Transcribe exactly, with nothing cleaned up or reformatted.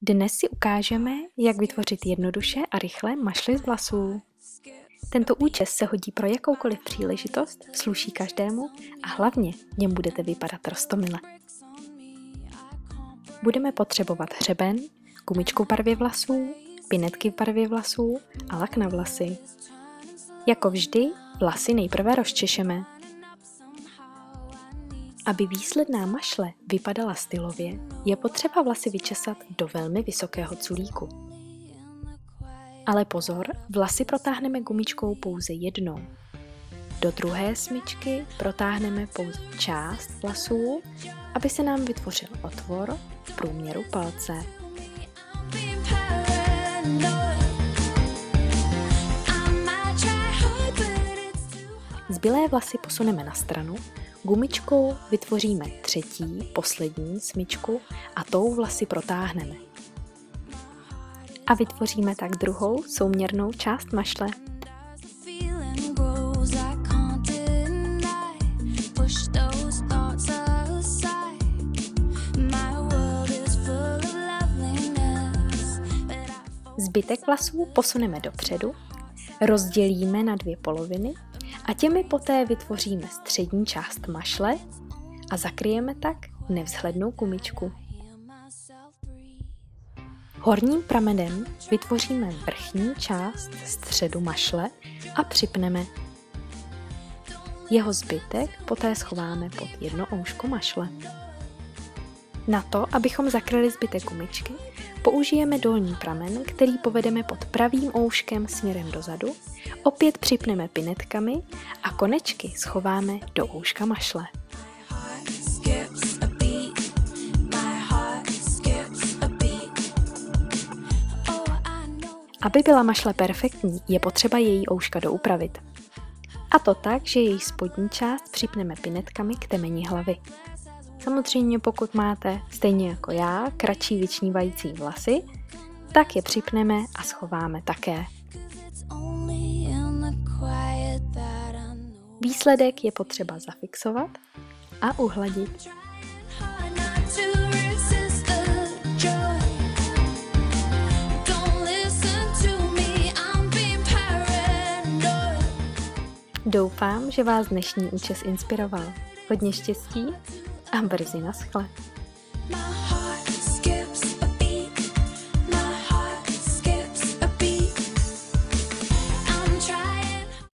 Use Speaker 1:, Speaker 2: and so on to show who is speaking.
Speaker 1: Dnes si ukážeme, jak vytvořit jednoduše a rychle mašly z vlasů. Tento účes se hodí pro jakoukoliv příležitost, sluší každému a hlavně v něm budete vypadat roztomile. Budeme potřebovat hřeben, gumičku v barvě vlasů, pinetky v barvě vlasů a lak na vlasy. Jako vždy, vlasy nejprve rozčešeme. Aby výsledná mašle vypadala stylově, je potřeba vlasy vyčesat do velmi vysokého culíku. Ale pozor, vlasy protáhneme gumičkou pouze jednou. Do druhé smyčky protáhneme pouze část vlasů, aby se nám vytvořil otvor v průměru palce. Zbylé vlasy posuneme na stranu, gumičkou vytvoříme třetí, poslední smyčku a tou vlasy protáhneme. A vytvoříme tak druhou souměrnou část mašle. Zbytek vlasů posuneme dopředu, rozdělíme na dvě poloviny a těmi poté vytvoříme střední část mašle a zakryjeme tak nevzhlednou gumičku. Horním pramenem vytvoříme vrchní část středu mašle a připneme. Jeho zbytek poté schováme pod jedno ouško mašle. Na to, abychom zakryli zbytek gumičky, použijeme dolní pramen, který povedeme pod pravým ouškem směrem dozadu, opět připneme pinetkami a konečky schováme do ouška mašle. Aby byla mašle perfektní, je potřeba její ouška doupravit. A to tak, že její spodní část připneme pinetkami k temeni hlavy. Samozřejmě pokud máte, stejně jako já, kratší vyčnívající vlasy, tak je připneme a schováme také. Výsledek je potřeba zafixovat a uhladit. Doufám, že vás dnešní účes inspiroval. Hodně štěstí a brzy naschle.